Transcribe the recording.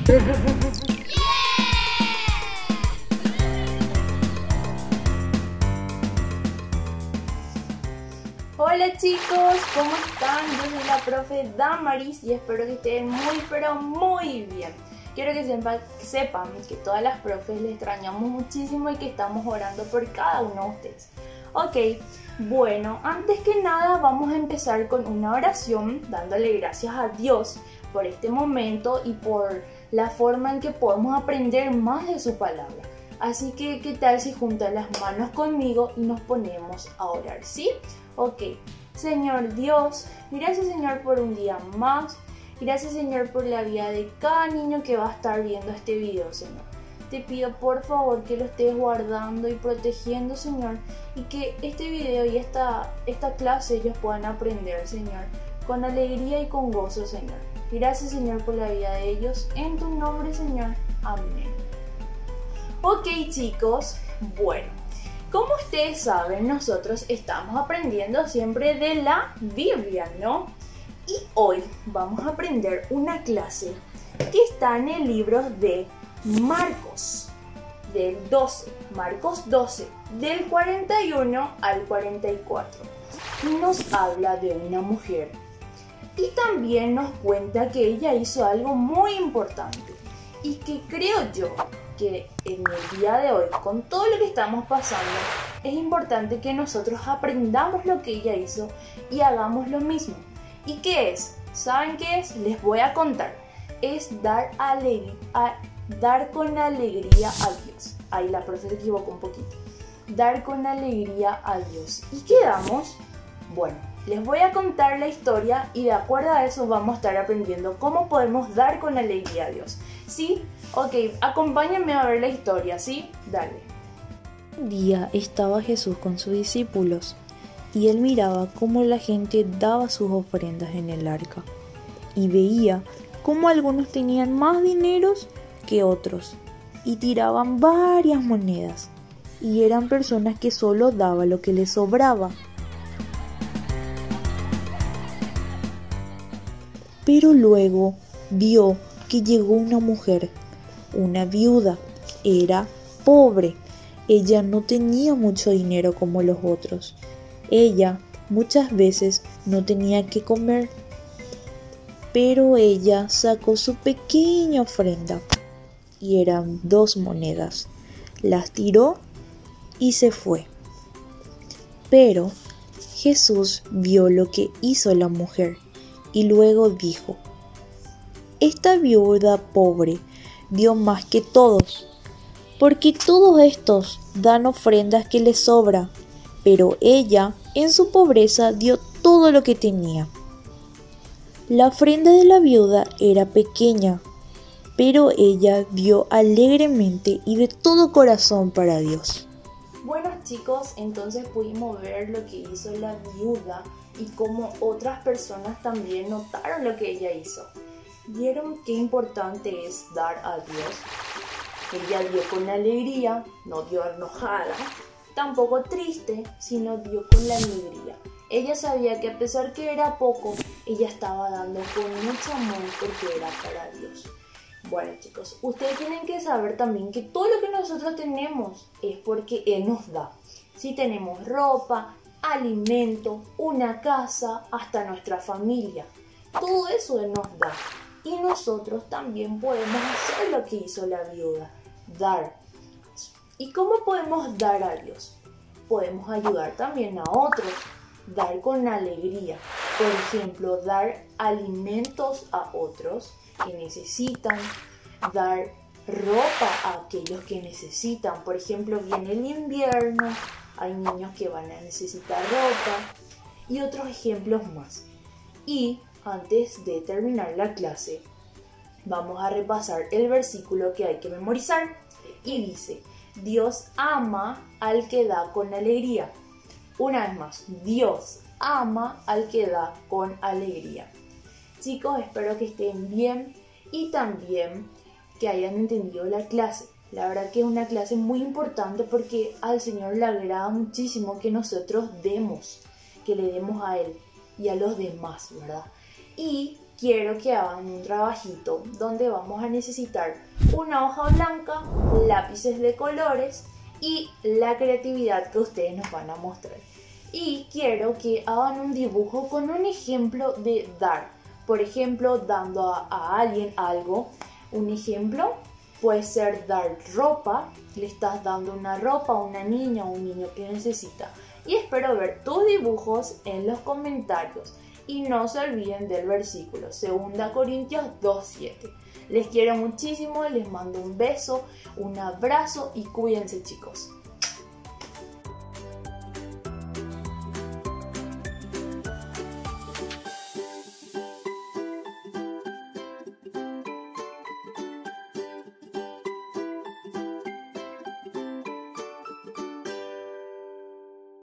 Hola chicos, ¿cómo están? Yo soy la profe Damaris y espero que estén muy pero muy bien. Quiero que sepan que todas las profes les extrañamos muchísimo y que estamos orando por cada uno de ustedes. Ok, bueno, antes que nada vamos a empezar con una oración dándole gracias a Dios por este momento y por la forma en que podemos aprender más de su palabra. Así que, ¿qué tal si juntan las manos conmigo y nos ponemos a orar? ¿Sí? Ok. Señor Dios, gracias Señor por un día más. Gracias Señor por la vida de cada niño que va a estar viendo este video, Señor. Te pido por favor que lo estés guardando y protegiendo, Señor. Y que este video y esta clase ellos puedan aprender, Señor. Con alegría y con gozo, Señor. Gracias Señor por la vida de ellos. En tu nombre, Señor. Amén. Ok chicos, bueno, como ustedes saben, nosotros estamos aprendiendo siempre de la Biblia, ¿no? Y hoy vamos a aprender una clase que está en el libro de Marcos, del 12, Marcos 12, del 41 al 44. Y nos habla de una mujer y también nos cuenta que ella hizo algo muy importante y que creo yo que en el día de hoy, con todo lo que estamos pasando, es importante que nosotros aprendamos lo que ella hizo y hagamos lo mismo. ¿Y qué es? ¿Saben qué es? Les voy a contar. Es dar con alegría a Dios. Ahí la profe se equivocó un poquito. Dar con alegría a Dios. ¿Y qué damos? Bueno, les voy a contar la historia y de acuerdo a eso vamos a estar aprendiendo cómo podemos dar con alegría a Dios. ¿Sí? Ok, acompáñenme a ver la historia, ¿sí? Dale. Un día estaba Jesús con sus discípulos y él miraba cómo la gente daba sus ofrendas en el arca y veía cómo algunos tenían más dineros que otros y tiraban varias monedas y eran personas que solo daban lo que les sobraba. Pero luego vio que llegó una mujer, una viuda, era pobre. Ella no tenía mucho dinero como los otros. Ella muchas veces no tenía que comer, pero ella sacó su pequeña ofrenda y eran 2 monedas. Las tiró y se fue. Pero Jesús vio lo que hizo la mujer y luego dijo: esta viuda pobre dio más que todos, porque todos estos dan ofrendas que les sobra, pero ella en su pobreza dio todo lo que tenía. La ofrenda de la viuda era pequeña, pero ella dio alegremente y de todo corazón para Dios. Bueno chicos, entonces pudimos ver lo que hizo la viuda y cómo otras personas también notaron lo que ella hizo. ¿Vieron qué importante es dar a Dios? Ella dio con alegría, no dio enojada, tampoco triste, sino dio con la alegría. Ella sabía que a pesar que era poco, ella estaba dando con mucho amor porque era para Dios. Bueno chicos, ustedes tienen que saber también que todo lo que nosotros tenemos es porque Él nos da. Si tenemos ropa, alimento, una casa, hasta nuestra familia, todo eso Él nos da. Y nosotros también podemos hacer lo que hizo la viuda, dar. ¿Y cómo podemos dar a Dios? Podemos ayudar también a otros, dar con alegría. Por ejemplo, dar alimentos a otros que necesitan, dar ropa a aquellos que necesitan. Por ejemplo, viene el invierno, hay niños que van a necesitar ropa y otros ejemplos más. Y antes de terminar la clase, vamos a repasar el versículo que hay que memorizar. Y dice: Dios ama al que da con alegría. Una vez más, Dios ama al que da con alegría. Chicos, espero que estén bien y también que hayan entendido la clase. La verdad que es una clase muy importante porque al Señor le agrada muchísimo que nosotros demos, que le demos a Él y a los demás, ¿verdad? Y quiero que hagan un trabajito donde vamos a necesitar una hoja blanca, lápices de colores y la creatividad que ustedes nos van a mostrar. Y quiero que hagan un dibujo con un ejemplo de dar. Por ejemplo, dando a alguien algo. Un ejemplo puede ser dar ropa. Le estás dando una ropa a una niña o un niño que necesita. Y espero ver tus dibujos en los comentarios. Y no se olviden del versículo 2 Corintios 2:7. Les quiero muchísimo, les mando un beso, un abrazo y cuídense, chicos.